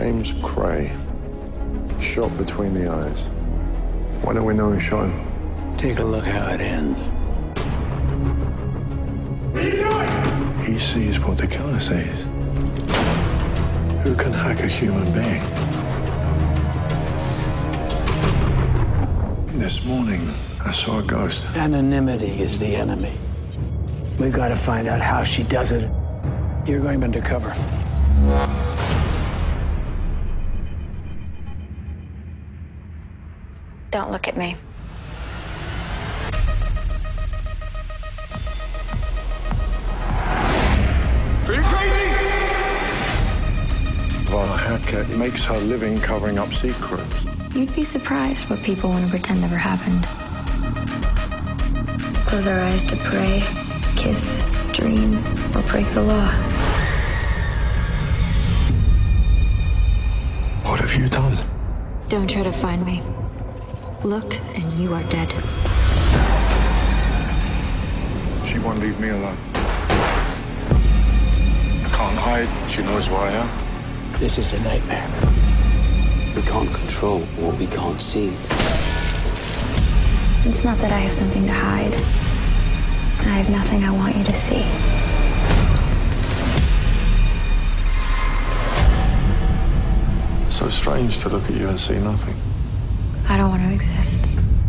James Cray. Shot between the eyes. Why don't we know who shot him? Take a look how it ends. What are you doing? He sees what the killer sees. Who can hack a human being? This morning, I saw a ghost. Anonymity is the enemy. We've got to find out how she does it. You're going undercover. Don't look at me. Are you crazy? Well, a hacker makes her living covering up secrets. You'd be surprised what people want to pretend never happened. Close our eyes to pray, kiss, dream, or break the law. What have you done? Don't try to find me. Look, and you are dead. She won't leave me alone. I can't hide. She knows where I am. This is a nightmare. We can't control what we can't see. It's not that I have something to hide. I have nothing I want you to see. So strange to look at you and see nothing. I don't want to exist.